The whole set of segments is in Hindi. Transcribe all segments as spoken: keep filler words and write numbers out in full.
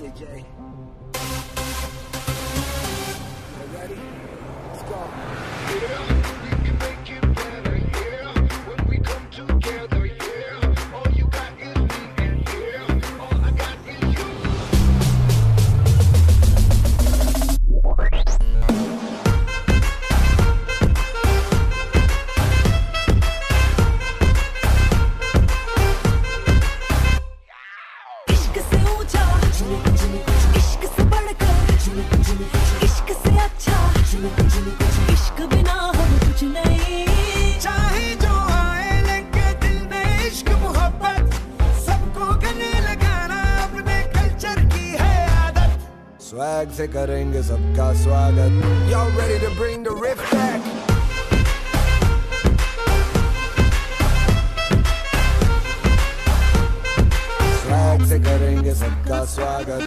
J J. You ready? Let's go. Yeah, we can make it better, yeah. When we come together, yeah. All you got is me, and yeah, all I got is you. इश्क से ऊंचा, इश्क से बढ़कर, इश्क से अच्छा, इश्क बिना हम कुछ नहीं। चाहे जो आए लेके दिल में इश्क मोहब्बत, सबको गले लगाना अपने कल्चर की है आदत। Swag से करेंगे सबका स्वागत। Y'all ready to bring the riff back? Swag से करेंगे सबका स्वागत।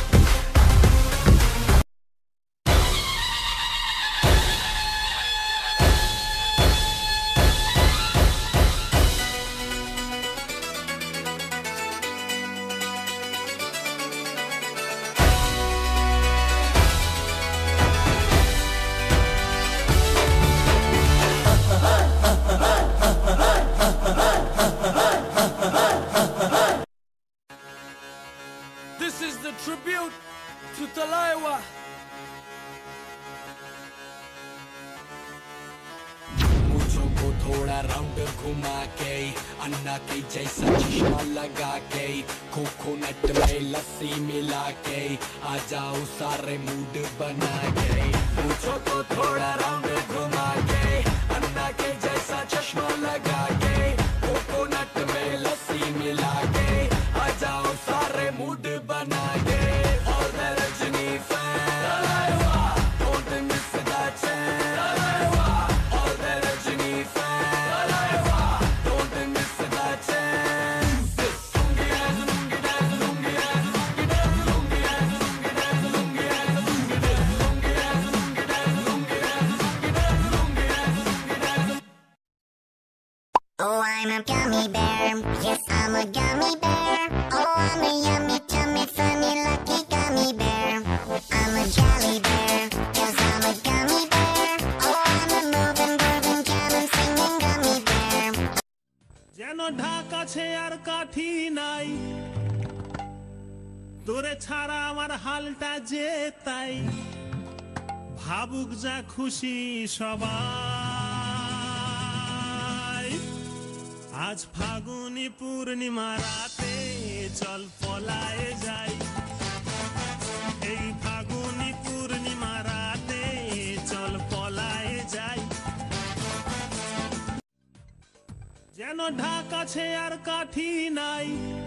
This is the tribute to Talaiwa. मुझो को थोड़ा राउंड घुमा के अन्ना के जैसा चश्मा लगा के कोकोनट में लस्सी मिला के आ जाओ सारे मूड बना के मुझो को थोड़ा राउंड घुमा के अन्ना के जैसा चश्मा लगा के कोकोनट में लस्सी मिला के आ जाओ सारे मूड बना के all the Rajni fans don't miss that chance all the Rajni fans don't miss that chance lungi dance lungi dance lungi dance lungi dance lungi dance lungi dance lungi dance lungi dance lungi dance lungi dance lungi dance lungi dance lungi dance. Oh, I'm a gummy bear. Yes, I'm a gummy bear. Oh, I'm a yummy, tummy, funny, lucky gummy bear. I'm a jelly bear, cause I'm a gummy bear. Oh, I'm a moving, grooving, jamming, singing gummy bear. যেন ঢাকা ছে আর কাঠি নাই তোরে ছাড়া আমার হালটা যে তাই ভাবুক যা খুশি সবাই আজ ফাগুনি পূর্ণিমা রাতে চল পলায়ে যাই এই ফাগুনি পূর্ণিমা রাতে চল পলায়ে যাই যেন ঢাকা ছে আর কাঠি নাই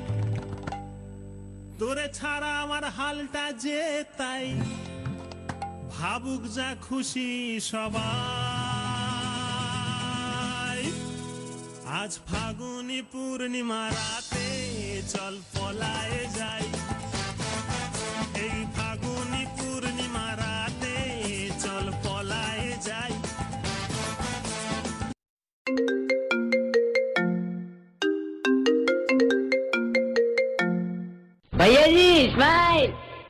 তোরে ছাড়া আমার হালটা যে তাই ভাবুক যা খুশি সবাই আজ ফাগুনি পূর্ণিমা রাতে চল পলায়ে যাই এই ফাগুনি পূর্ণিমা রাতে চল পলায়ে যাই भैया जी स्माइल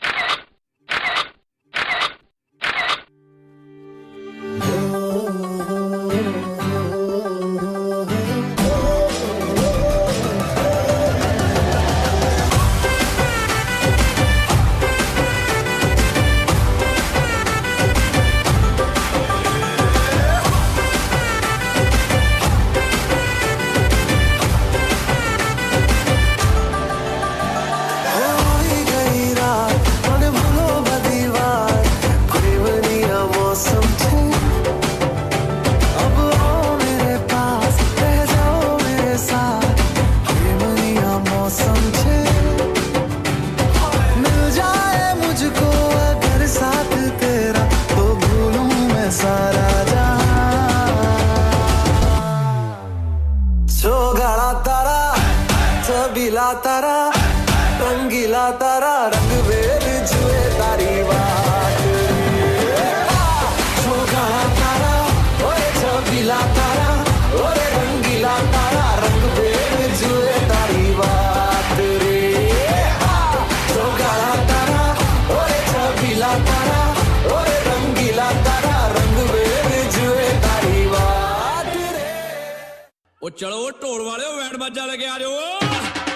रंगीला तारा रंगीला तारा रंग वेद जुए तारी बात छोगा तारा ओए छबीला तारा ओए रंगीला तारा रंग वेद जुए तारी बात रे छोगा तारा चलो ढोल वाले बैंड बाजा लेके आ जाओ।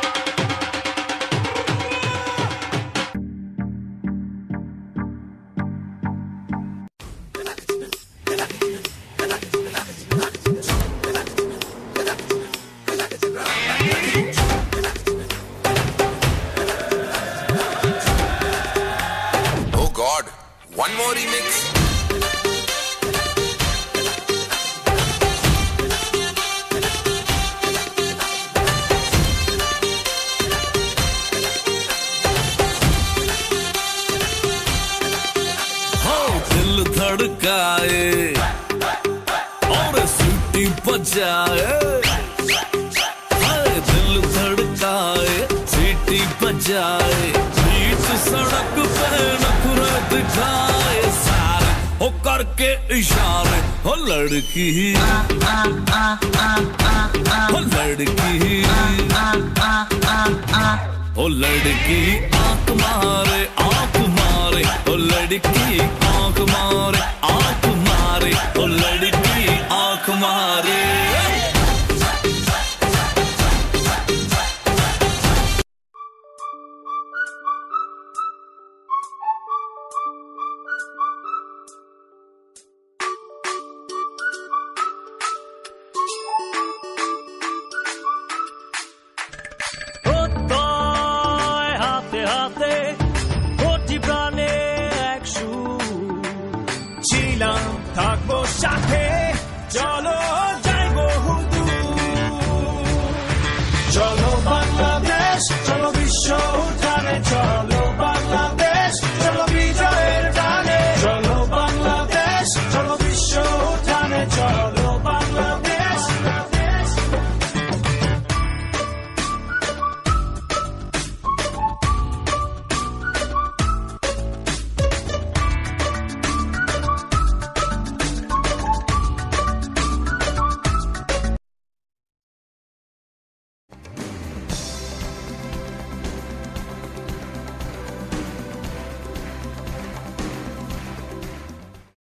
Oh God, one more remix. धड़काए और सीटी बजाए, दिल धड़काए सीटी बजाए, बीच सड़क पे नखरे दिखाए सारे हो करके इशारे, हो लड़की हो लड़की हो लड़की आंख मारे आंख मारे, हो लड़की आंख मारे आंख मारे, हो लड़की आंख मारे। हाथे हाथे